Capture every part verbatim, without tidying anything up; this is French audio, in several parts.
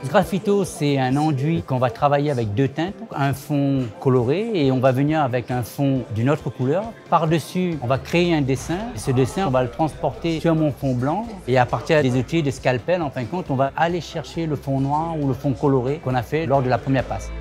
Graffito, c'est un enduit qu'on va travailler avec deux teintes, un fond coloré et on va venir avec un fond d'une autre couleur. Par-dessus, on va créer un dessin. Et ce dessin, on va le transporter sur mon fond blanc et à partir des outils, des scalpels, en fin de compte, on va aller chercher le fond noir ou le fond coloré qu'on a fait lors de la première passe.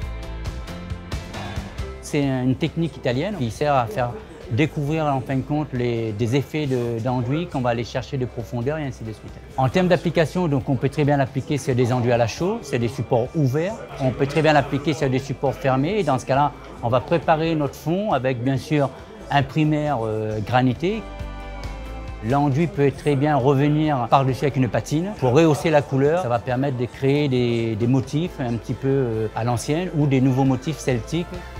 C'est une technique italienne qui sert à faire découvrir en fin de compte les, des effets d'enduit qu'on va aller chercher de profondeur et ainsi de suite. En termes d'application, donc on peut très bien l'appliquer sur des enduits à la chaux, sur des supports ouverts. On peut très bien l'appliquer sur des supports fermés et dans ce cas-là, on va préparer notre fond avec bien sûr un primaire euh, granité. L'enduit peut très bien revenir par-dessus avec une patine pour rehausser la couleur. Ça va permettre de créer des, des motifs un petit peu euh, à l'ancienne ou des nouveaux motifs celtiques.